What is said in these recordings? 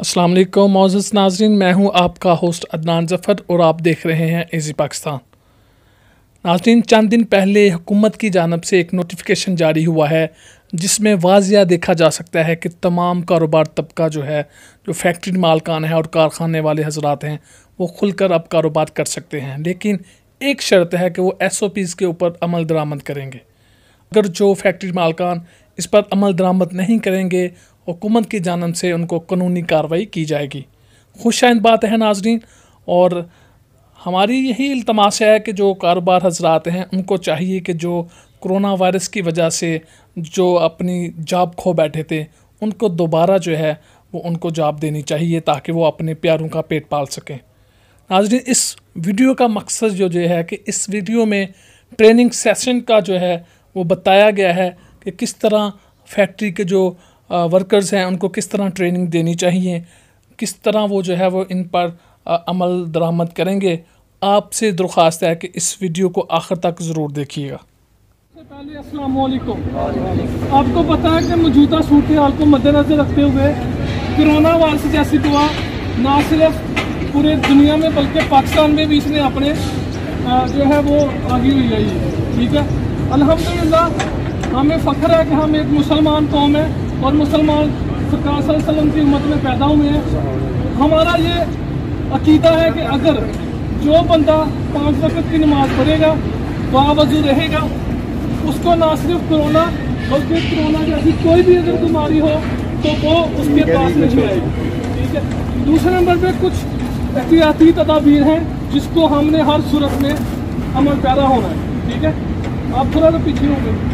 अस्सलाम वालेकुम मोअज़्ज़ज़ नाज़रीन, मैं हूं आपका होस्ट अदनान ज़फ़र और आप देख रहे हैं एज़ी पाकिस्तान। नाज़रीन, चंद दिन पहले हुकूमत की जानिब से एक नोटिफिकेशन जारी हुआ है जिसमें वाज़िया देखा जा सकता है कि तमाम कारोबार तबका जो है, जो फैक्ट्री मालकान है और कारखाने वाले हज़रात हैं, वो खुलकर अब कारोबार कर सकते हैं, लेकिन एक शर्त है कि वो SOPs के ऊपर अमल दरामद करेंगे। अगर जो फैक्ट्री मालकान इस पर अमल दरामद नहीं करेंगे, हुकूमत की जानिब से उनको कानूनी कार्रवाई की जाएगी। खुशाइंद बात है नाज़रीन, और हमारी यही इल्तमास है कि जो कारोबार हज़रात हैं उनको चाहिए कि जो कोरोना वायरस की वजह से जो अपनी जॉब खो बैठे थे, उनको दोबारा जो है वो उनको जॉब देनी चाहिए ताकि वो अपने प्यारों का पेट पाल सकें। नाज़रीन, इस वीडियो का मकसद जो है कि इस वीडियो में ट्रेनिंग सेशन का जो है वो बताया गया है कि किस तरह फैक्ट्री के जो वर्कर्स हैं उनको किस तरह ट्रेनिंग देनी चाहिए, किस तरह वो जो है वो इन पर अमल दरामद करेंगे। आपसे दरख्वास्त है कि इस वीडियो को आखिर तक ज़रूर देखिएगा। सबसे पहले अस्सलाम वालेकुम। आपको पता है कि मौजूदा सूरत हाल को मद्देनज़र रखते हुए कोरोना वायरस जैसी दुआ ना सिर्फ पूरे दुनिया में बल्कि पाकिस्तान में भी इसने अपने जो है वो आगी हुई है। ठीक है, अल्हम्दुलिल्लाह हमें फ़ख्र है कि हम एक मुसलमान कौम है और मुसलमान सरकार सल्लल्लाहु अलैहि वसल्लम की उम्मत में पैदा हुए हैं। हमारा ये अकीदा है कि अगर जो बंदा 5 वक्त की नमाज़ पढ़ेगा, बावजू रहेगा, उसको ना सिर्फ कोरोना बल्कि कोरोना जैसी कोई भी अगर बीमारी हो तो वो उसके पास नहीं आएगी। ठीक है, दूसरे नंबर पे कुछ एहतियाती तदाबीर हैं जिसको हमने हर सूरत में अमल पैरा होना है। ठीक है, आप थोड़ा सा पीछे हो गए।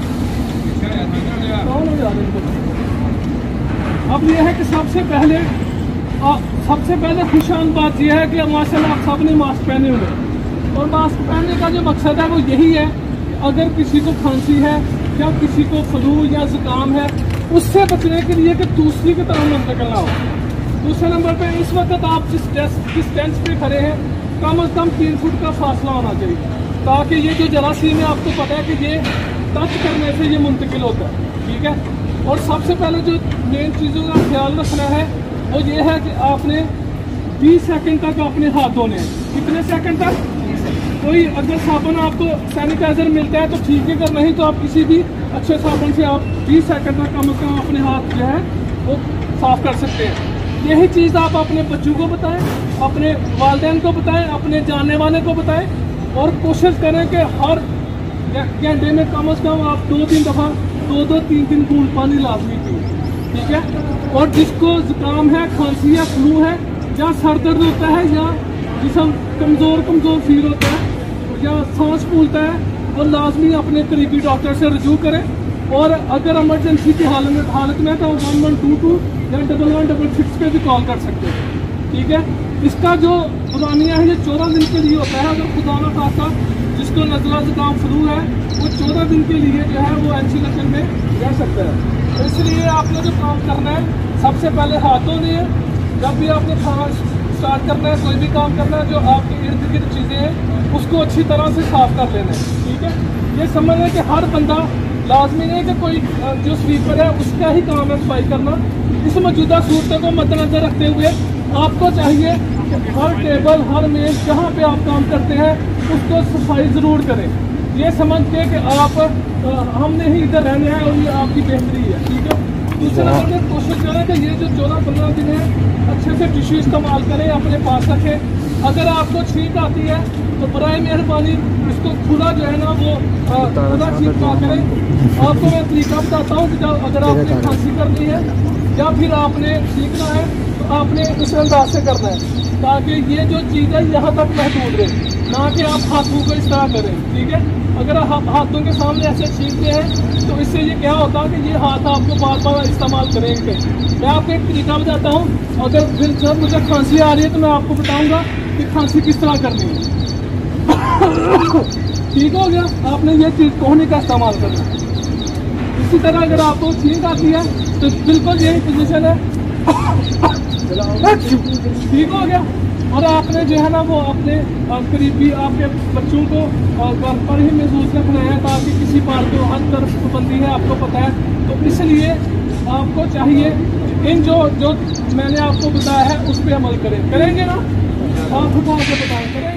अब यह है कि सबसे पहले खुशान बात यह है कि माशाल्लाह आप सब ने मास्क पहने हुए, और मास्क पहनने का जो मकसद है वो यही है कि अगर किसी को खांसी है या किसी को फ्लू या जुकाम है, उससे बचने के लिए कि दूसरी की तरह न निकलना हो। दूसरे नंबर पे इस वक्त आप जिस डेस्क पे खड़े हैं कम से कम 3 फुट का फासला होना चाहिए, ताकि ये जो जरासीम है आपको पता है कि ये टच करने से ये मुंतकिल होता है। ठीक है, और सबसे पहले जो मेन चीज़ों का ख्याल रखना है वो ये है कि आपने 20 सेकंड तक अपने हाथ धोने हैं। कितने सेकंड तक? कोई अगर साबुन आपको सैनिटाइज़र मिलता है तो ठीक है, अगर नहीं तो आप किसी भी अच्छे साबुन से आप 20 सेकंड तक कम से कम अपने हाथ जो है वो साफ़ कर सकते हैं। यही चीज़ आप अपने बच्चों को बताएं, अपने वालिदैन को बताएं, अपने जानने वाले को बताएं, और कोशिश करें कि हर घंटे में कम से कम आप 2-3 दफ़ा 2-3 बूंद पानी लाजमी पिए। ठीक है, और जिसको जुकाम है, खांसी है, फ्लू है या सर दर्द होता है या जिसम कमज़ोर फील होता है या सांस फूलता है, वो लाजमी अपने करीबी डॉक्टर से रजू करें, और अगर इमरजेंसी की हालत में तो 1122 या 1166 पे भी कॉल कर सकते हैं। ठीक है, इसका जो दौरानिया है ये 14 दिन के लिए होता है। अगर खुदा न खास्ता जिसको नज़ला जुकाम फ्लू है वो 14 दिन के लिए जो है वो आइसोलेशन में रह सकता है। तो इसलिए आपने जो काम करना है, सबसे पहले हाथ धोने हैं। जब भी आपने खाना स्टार्ट करना है, कोई भी काम करना है, जो आपके इर्द गिर्द चीज़ें हैं उसको अच्छी तरह से साफ़ कर लेना है। ठीक है, ये समझ लें कि हर बंदा लाजमी नहीं कि कोई जो स्वीपर है उसका ही काम है सफाई करना। इस मौजूदा सूरत को मद्देनजर रखते हुए आपको चाहिए कि हर टेबल, हर मेज जहाँ पे आप काम करते हैं उसको सफाई ज़रूर करें, ये समझ के कि आप हमने ही इधर रहने हैं और ये आपकी बेहतरी है। ठीक है, दूसरे नंबर पर कोशिश करें कि ये जो 14-15 दिन है अच्छे से टिश्यू इस्तेमाल करें, अपने पास रखें। अगर आपको छींक आती है तो बराए मेहरबानी इसको खुला जो है ना वो खुला छींक ना करें। आपको मैं तरीका बताता हूँ कि जब अगर आपने खांसी करनी है या फिर आपने छींकना है तो आपने इस अंदाज से करना है ताकि ये जो चीज़ है यहाँ तक महदूद रहे, ना कि आप हाथों को इस तरह करें। ठीक है, अगर आप हाथों के सामने ऐसे छींकते हैं तो इससे ये क्या होता है कि ये हाथ आपको बार बार इस्तेमाल करेंगे। मैं आपको एक तरीका बताता हूँ, अगर फिर जब मुझे खांसी आ रही है तो मैं आपको बताऊँगा कि खांसी किस तरह करनी है। ठीक हो गया, आपने ये चीज़ कोहनी का इस्तेमाल करना है। इसी तरह अगर आपको छींक आती है तो बिल्कुल यही पोजीशन है। ठीक हो गया, और आपने जो है ना वो अपने करीबी आपके बच्चों को घर पर ही महसूस रखना है, ताकि किसी बात को हर तरफ पाबंदी है, आपको पता है। तो इसलिए आपको चाहिए इन जो मैंने आपको बताया है उस पर अमल करें। करेंगे ना? आप उठा के बताएं, करेंगे।